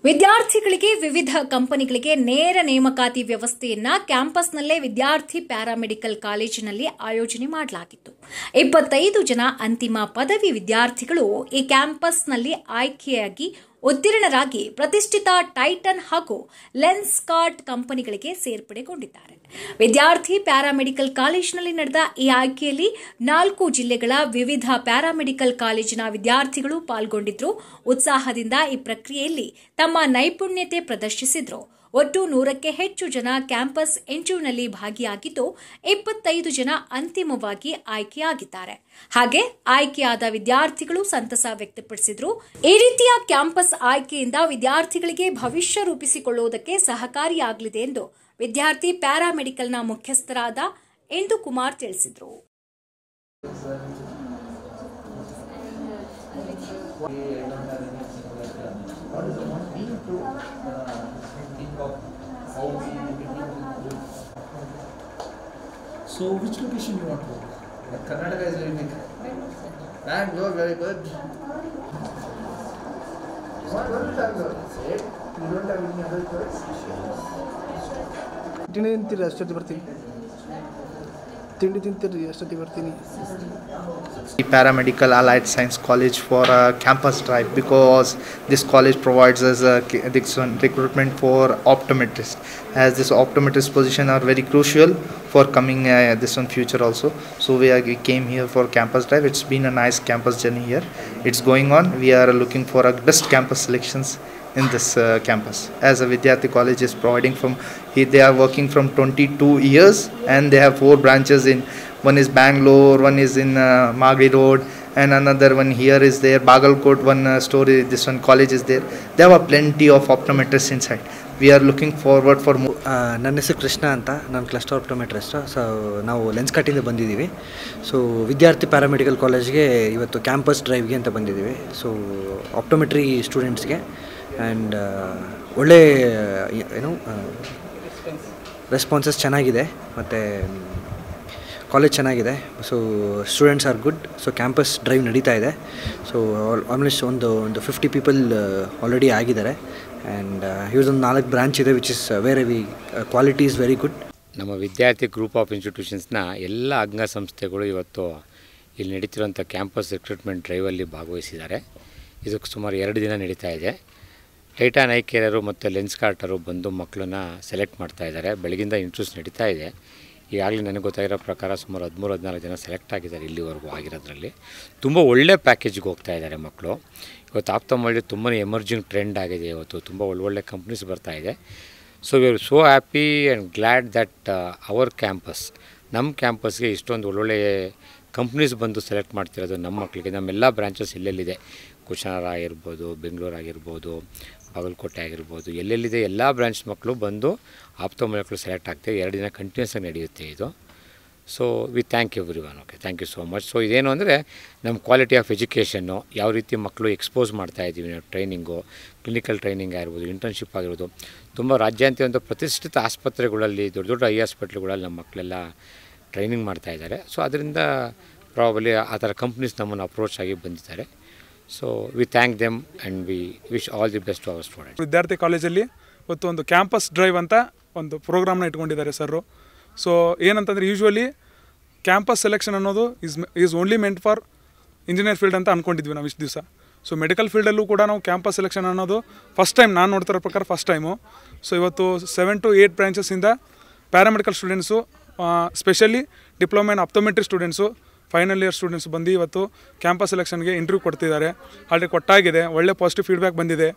ವಿದ್ಯಾರ್ಥಿಗಳಿಗೆ ವಿವಿಧ ಕಂಪನಿಗಳಿಗೆ ನೇರ ನೇಮಕಾತಿ ವ್ಯವಸ್ಥೆಯನ್ನ ಕ್ಯಾಂಪಸ್ನಲ್ಲೇ ವಿದ್ಯಾರ್ಥಿ ಪ್ಯಾರಾಮೆಡಿಕಲ್ ಕಾಲೇಜಿನಲ್ಲಿ ಆಯೋಜನೆ ಮಾಡಲಾಗಿತ್ತು. 25 ಜನ ಅಂತಿಮ ಪದವಿ ವಿದ್ಯಾರ್ಥಿಗಳು ಈ ಕ್ಯಾಂಪಸ್ನಲ್ಲಿ ಆಯ್ಕೆಯಾಗಿ ಉತ್ತೀರ್ಣರಾಗಿ ಪ್ರತಿಷ್ಠಿತ ಟೈಟನ್ ಹಾಗೂ ಲೆನ್ಸ್ಕಾರ್ಟ್ ಕಂಪನಿಗಳಿಗೆ ಸೇರ್ಪಡೆಗೊಂಡಿದ್ದಾರೆ. ವಿದ್ಯಾರ್ಥಿ ಪ್ಯಾರಾಮೆಡಿಕಲ್ ಕಾಲೇಜಿನಲ್ಲಿ ನಡೆದ ಈ ಆಯ್ಕೆಯಲ್ಲಿ 4 ಜಿಲ್ಲೆಗಳ ವಿವಿಧ ಪ್ಯಾರಾಮೆಡಿಕಲ್ ಕಾಲೇಜಿನ ವಿದ್ಯಾರ್ಥಿಗಳು ಪಾಲ್ಗೊಂಡಿದ್ರು. ಉತ್ಸಾಹದಿಂದ ಈ ಪ್ರಕ್ರಿಯೆಯಲ್ಲಿ ತಮ್ಮ ನೈಪುಣ್ಯತೆ ಪ್ರದರ್ಶಿಸಿದ್ರು. ಒಟ್ಟು 100ಕ್ಕೆ ಹೆಚ್ಚು ಜನ ಕ್ಯಾಂಪಸ್ ಇಂಟರ್ವ್ಯೂನಲ್ಲಿ ಭಾಗಿಯಾಗಿದ್ದು 25 ಜನ ಅಂತಿಮವಾಗಿ ಆಯ್ಕೆಯಾಗಿದ್ದಾರೆ. ಹಾಗೆ ಆಯ್ಕೆಯಾದ ವಿದ್ಯಾರ್ಥಿಗಳು ಸಂತಸ ವ್ಯಕ್ತಪಡಿಸಿದ್ರು. ಈ ರೀತಿಯ ಕ್ಯಾಂಪಸ್ ಆಯ್ಕೆಯಿಂದ ವಿದ್ಯಾರ್ಥಿಗಳಿಗೆ ಭವಿಷ್ಯ ರೂಪಿಸಿಕೊಳ್ಳುವುದಕ್ಕೆ ಸಹಕಾರಿಯಾಗಲಿದೆ ಎಂದು ವಿದ್ಯಾರ್ಥಿ ಪ್ಯಾರಾಮೆಡಿಕಲ್ನ ಮುಖ್ಯಸ್ಥರಾದ ಇಂದು ಕುಮಾರ್ ತಿಳಿಸಿದರು. So, which location you want to go? Karnataka is very big. Bangalore, very good. What will you have? You don't have any other choice? ತಿಂಡಿ ತಿಂತೀರಿ ಅಷ್ಟೊತ್ತಿ ಬರ್ತೀನಿ. ತಿಂಡಿ ತಿಂತೀರಿ ಅಷ್ಟೊತ್ತಿ ಬರ್ತೀನಿ. Paramedical Allied Science College for a campus drive because this college provides us recruitment for optometrists, as this optometrist position are very crucial for coming this one future also. So we came here for campus drive. It's been a nice campus journey here. It's going on. We are looking for a best campus selections in this campus, as a Vidyarthi college is providing they are working from 22 years and they have 4 branches in. One is Bangalore, one is in Magadi Road, and another one here is there, Bagalkot, this one college is there. There are plenty of optometrists inside. We are looking forward for more. ನನ್ನ ಹೆಸರು ಕೃಷ್ಣ ಅಂತ, ನಾನು cluster optometrist. So ನಾವು ಲೆನ್ಸ್ಕಾರ್ಟಿಂದ ಬಂದಿದ್ದೀವಿ. So ವಿದ್ಯಾರ್ಥಿ paramedical ಕಾಲೇಜ್ಗೆ ಇವತ್ತು campus ಡ್ರೈವ್ಗೆ ಅಂತ ಬಂದಿದ್ದೀವಿ. ಸೊ ಆಪ್ಟೋಮೆಟ್ರಿ ಸ್ಟೂಡೆಂಟ್ಸ್ಗೆ ಆ್ಯಂಡ್ ಒಳ್ಳೆ ರೆಸ್ಪಾನ್ಸಸ್ ಚೆನ್ನಾಗಿದೆ ಮತ್ತು ಕಾಲೇಜ್ ಚೆನ್ನಾಗಿದೆ. So students are good. So campus drive ನಡೀತಾ ಇದೆ. ಸೊ ಆಲ್ಮೋಸ್ಟ್ ಒಂದು 50 ಪೀಪಲ್ ಆಲ್ರೆಡಿ ಆಗಿದ್ದಾರೆ. ಆ್ಯಂಡ್ ಇವರದೊಂದು 4 ಬ್ರಾಂಚ್ ಇದೆ, which is very quality is very good. ನಮ್ಮ ವಿದ್ಯಾರ್ಥಿ ಗ್ರೂಪ್ ಆಫ್ ಇನ್ಸ್ಟಿಟ್ಯೂಷನ್ಸ್ನ ಎಲ್ಲ ಅಂಗಸಂಸ್ಥೆಗಳು ಇವತ್ತು ಇಲ್ಲಿ ನಡೀತಿರುವಂಥ ಕ್ಯಾಂಪಸ್ ರಿಕ್ರೂಟ್ಮೆಂಟ್ ಡ್ರೈವಲ್ಲಿ ಭಾಗವಹಿಸಿದ್ದಾರೆ. ಇದಕ್ಕೆ ಸುಮಾರು 2 ದಿನ ನಡೀತಾ ಇದೆ. ಟೈಟಾನ್ ಐ ಕೇರರು ಮತ್ತು ಲೆನ್ಸ್ಕಾರ್ಟರು ಬಂದು ಮಕ್ಕಳನ್ನ ಸೆಲೆಕ್ಟ್ ಮಾಡ್ತಾಯಿದ್ದಾರೆ. ಬೆಳಗಿಂದ ಇಂಟರ್ವ್ಯೂಸ್ ನಡೀತಾ ಇದೆ. ಈಗಾಗಲೇ ನನಗೆ ಗೊತ್ತಾಗಿರೋ ಪ್ರಕಾರ ಸುಮಾರು 13-14 ಜನ ಸೆಲೆಕ್ಟ್ ಆಗಿದ್ದಾರೆ ಇಲ್ಲಿವರೆಗೂ ಆಗಿರೋದ್ರಲ್ಲಿ. ತುಂಬ ಒಳ್ಳೆ ಪ್ಯಾಕೇಜ್ಗೆ ಹೋಗ್ತಾ ಇದ್ದಾರೆ ಮಕ್ಕಳು. ಇವತ್ತು ಆಪ್ತಮಾಲಜಿ ತುಂಬಾ ಎಮರ್ಜಿಂಗ್ ಟ್ರೆಂಡ್ ಆಗಿದೆ. ಇವತ್ತು ತುಂಬ ಒಳ್ಳೊಳ್ಳೆ ಕಂಪ್ನೀಸ್ ಬರ್ತಾಯಿದೆ. So we are so happy and glad that our campus, ನಮ್ಮ ಕ್ಯಾಂಪಸ್ಗೆ ಇಷ್ಟೊಂದು ಒಳ್ಳೊಳ್ಳೆ ಕಂಪ್ನೀಸ್ ಬಂದು ಸೆಲೆಕ್ಟ್ ಮಾಡ್ತಿರೋದು ನಮ್ಮ ಮಕ್ಕಳಿಗೆ. ನಮ್ಮೆಲ್ಲ ಬ್ರಾಂಚಸ್ ಎಲ್ಲೆಲ್ಲಿದೆ, ಕುಶನರ ಆಗಿರ್ಬೋದು, ಬೆಂಗಳೂರು ಆಗಿರ್ಬೋದು, ಬಾಗಲಕೋಟೆ ಆಗಿರ್ಬೋದು, ಎಲ್ಲೆಲ್ಲಿದೆ ಎಲ್ಲ ಬ್ರಾಂಚ್ ಮಕ್ಕಳು ಬಂದು ಆಪ್ತೋಮಾಲಜಿಗಳು ಸೆಲೆಕ್ಟ್ ಆಗ್ತದೆ. 2 ದಿನ ಕಂಟಿನ್ಯೂಸ್ ಆಗಿ ನಡೆಯುತ್ತೆ ಇದು. So we thank everyone. Okay, thank you so much. So ಇದೇನು ಅಂದರೆ ನಮ್ಮ ಕ್ವಾಲಿಟಿ ಆಫ್ ಎಜುಕೇಷನ್ನು ಯಾವ ರೀತಿ ಮಕ್ಕಳು ಎಕ್ಸ್ಪೋಸ್ ಮಾಡ್ತಾಯಿದ್ದೀವಿ ನಾವು, ಟ್ರೈನಿಂಗು, ಕ್ಲಿನಿಕಲ್ ಟ್ರೈನಿಂಗ್ ಆಗಿರ್ಬೋದು, ಇಂಟರ್ನ್ಶಿಪ್ ಆಗಿರ್ಬೋದು. ತುಂಬ ರಾಜ್ಯಾಂತ್ಯಂತ ಪ್ರತಿಷ್ಠಿತ ಆಸ್ಪತ್ರೆಗಳಲ್ಲಿ, ದೊಡ್ಡ ದೊಡ್ಡ ಐ ಹಾಸ್ಪಿಟ್ಲ್ಗಳಲ್ಲಿ ನಮ್ಮ ಮಕ್ಕಳೆಲ್ಲ ಟ್ರೈನಿಂಗ್ ಮಾಡ್ತಾಯಿದ್ದಾರೆ. ಸೊ ಅದರಿಂದ ಪ್ರಾಬಲಿ ಆ ಥರ ಕಂಪ್ನೀಸ್ ನಮ್ಮನ್ನು ಅಪ್ರೋಚ್ ಆಗಿ ಬಂದಿದ್ದಾರೆ. So we thank them and we wish all the best to our students. Vidyarthi ಕಾಲೇಜಲ್ಲಿ ಇವತ್ತು ಒಂದು ಕ್ಯಾಂಪಸ್ ಡ್ರೈವ್ ಅಂತ ಒಂದು ಪ್ರೋಗ್ರಾಮ್ನ ಇಟ್ಕೊಂಡಿದ್ದಾರೆ ಸರ್. ಸೊ ಏನಂತಂದರೆ ಯೂಶ್ವಲಿ ಕ್ಯಾಂಪಸ್ ಸೆಲೆಕ್ಷನ್ ಅನ್ನೋದು is only meant for engineer field ಅಂತ ಅಂದ್ಕೊಂಡಿದ್ವಿ ನಾವು ಇಷ್ಟು ದಿವಸ. ಸೊ ಮೆಡಿಕಲ್ ಫೀಲ್ಡಲ್ಲೂ ಕೂಡ ನಾವು ಕ್ಯಾಂಪಸ್ ಸೆಲೆಕ್ಷನ್ ಅನ್ನೋದು ಫಸ್ಟ್ ಟೈಮ್, ನಾನು ನೋಡ್ತಿರೋ ಪ್ರಕಾರ ಫಸ್ಟ್ ಟೈಮು. ಸೊ ಇವತ್ತು 7 to 8 ಬ್ರಾಂಚಸ್ಸಿಂದ paramedical students, specially diploma in optometry students, final year students ಬಂದು ಇವತ್ತು ಕ್ಯಾಂಪಸ್ ಸೆಲೆಕ್ಷನ್ಗೆ ಇಂಟರ್ವ್ಯೂ ಕೊಡ್ತಿದ್ದಾರೆ. ಆಲ್ರೆಡಿ ಕೊಟ್ಟಾಗಿದೆ. ಒಳ್ಳೆ ಪಾಸಿಟಿವ್ ಫೀಡ್ಬ್ಯಾಕ್ ಬಂದಿದೆ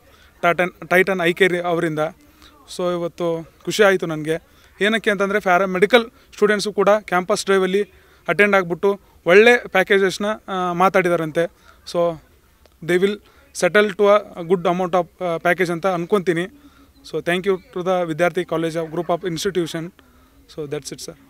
ಟೈಟನ್ ಐ ಕೇರ್ ಅವರಿಂದ. ಸೊ ಇವತ್ತು ಖುಷಿ ಆಯಿತು ನನಗೆ. ಏನಕ್ಕೆ ಅಂತಂದರೆ ಪ್ಯಾರಾಮೆಡಿಕಲ್ ಸ್ಟೂಡೆಂಟ್ಸು ಕೂಡ ಕ್ಯಾಂಪಸ್ ಡ್ರೈವಲ್ಲಿ ಅಟೆಂಡ್ ಆಗಿಬಿಟ್ಟು ಒಳ್ಳೆ ಪ್ಯಾಕೇಜಸ್ನ ಮಾತಾಡಿದಾರಂತೆ. So they will settle to a good amount of package ಅಂತ ಅಂದ್ಕೊತೀನಿ. So thank you to the Vidyarthi college of group of institution. So that's it sir.